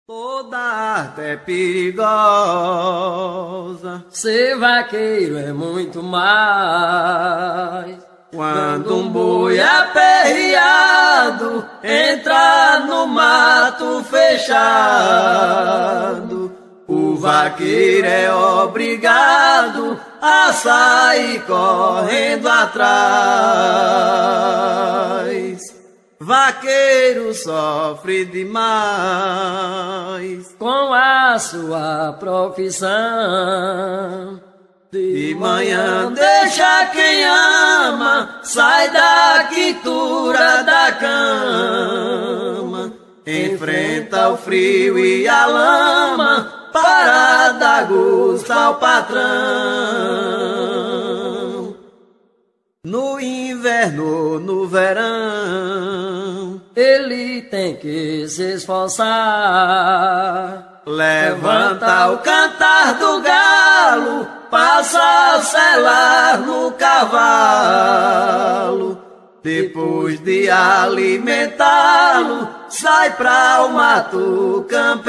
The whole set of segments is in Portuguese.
Toda arte é perigosa, ser vaqueiro é muito mais. Quando um boi aperreado entra no mato fechado, o vaqueiro é obrigado a sair correndo atrás. Vaqueiro sofre demais com a sua profissão. De manhã deixa quem ama, sai da quintura da cama, enfrenta o frio e a lama para dar gosto ao patrão. No inverno, no verão, ele tem que se esforçar. Levanta o cantar do galo, passa a selar no cavalo. Depois de alimentá-lo, sai pra o mato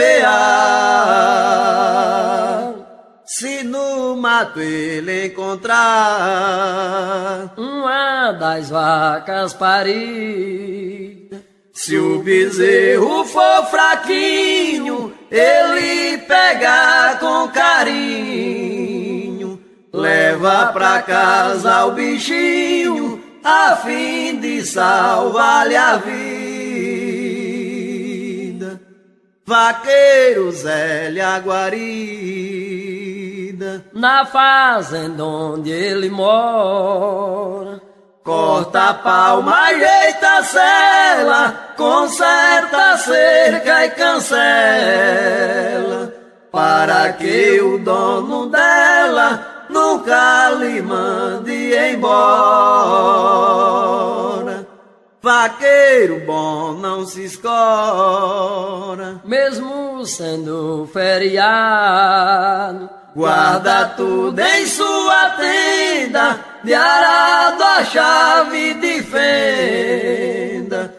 campear. Se no mato ele encontrar uma das vacas paridas, se o bezerro for fraquinho, ele pega com carinho, leva pra casa o bichinho, a fim de salvar-lhe a vida. Vaqueiro Zé guarida, na fazenda onde ele mora, corta a palma, ajeita a sela, conserta a cerca e cancela, para que o dono dela nunca lhe mande embora. Vaqueiro bom não se escora, mesmo sendo feriado, guarda tudo em sua tenda, de arado a chave de fenda,